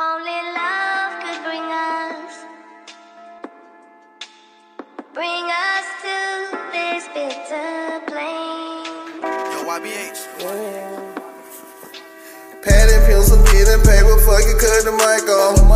Only love could bring us to this bitter plain. Yo, YBH. Pad and pencil, pen and paper, fucking cut the mic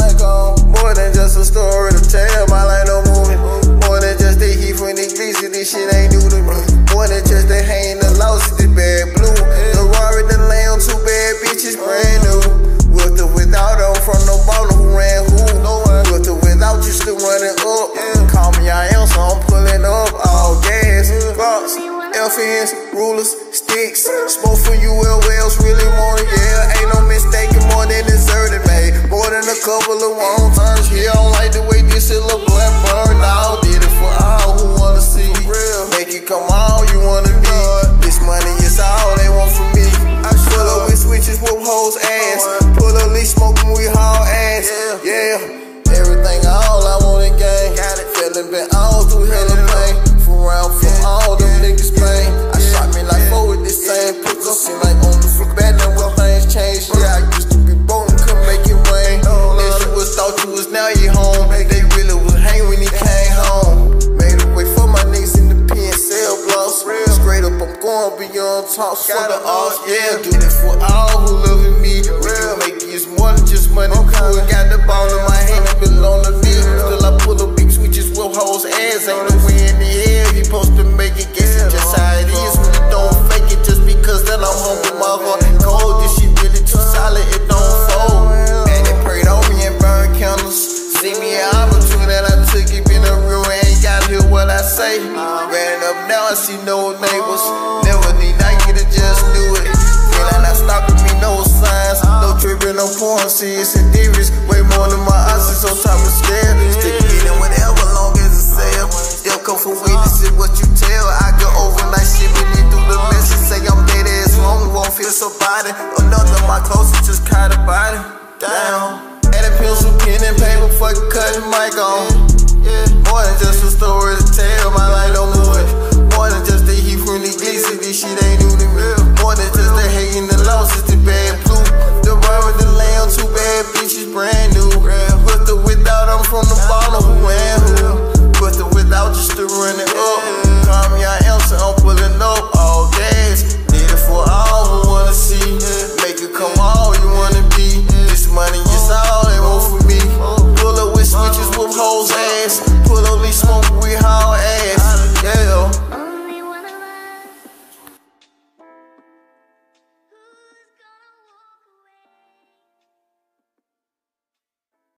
on. More than just a story to tell, my life no movie. More than just the heat from the greasy, this shit ain't new to me. More than just the hang the lost, this bad blue. The Rari, the lamb, two bad bitches, brand new. With or without them, from no baller who ran who. With or without you still running up. Call me I am, so I'm pulling up. All gas, rocks, FNs, rulers, sticks. Smoke for you, LLs, really want it, yeah. Ain't no mistaking, more than deserted, made. More than a couple of wrong turns. He don't like the way this shit look black burn. Now did it for all who wanna see. Make it come all you wanna be. This money is all they want from me. I pull up with switches, whoop hoes ass. Pull up leash smoking, we haul ass. Yeah, everything all I want in game. Feeling been all through hell and pain. From all them niggas pain. I shot me like four with this same pistol. Seem like on the flip back now when things change. Yeah, I used to be broke and couldn't make it rain. Then you was thought you was, now you home. They really would hang when he came home. Made a way for my niggas in the pen, cell blocks. Straight up, I'm going beyond talks for the odds. Yeah, do it for all who loving me. When you make it, it's more than just money. Cool, got the ball in my hand, it belong to me. Still I pull up big switches with hoes ass. Ain't no way in the air, he supposed to make it. Guess it just how it is when you don't fake it. Just because that I'm humble, my heart cold. This shit really too solid, it don't fold. Man, they prayed on me and burned candles. See me out between that, I took it, been a real, ain't got to hear what I say. Ran up now, I see no neighbors. Never need Nike to just do it. Feeling not stopping me, no signs. No tripping, no porn, see it's serious. Way more than my eyes, it's on top of scale. Stick it in whatever, long as it's sale. Still come for witnesses, what you tell. I go overnight shit, when you do the message. Say I'm dead ass long, won't feel so body. Another my closest, just caught a body. Down. Add a pencil, pen and paper, fucking cut the mic on. More than just a story.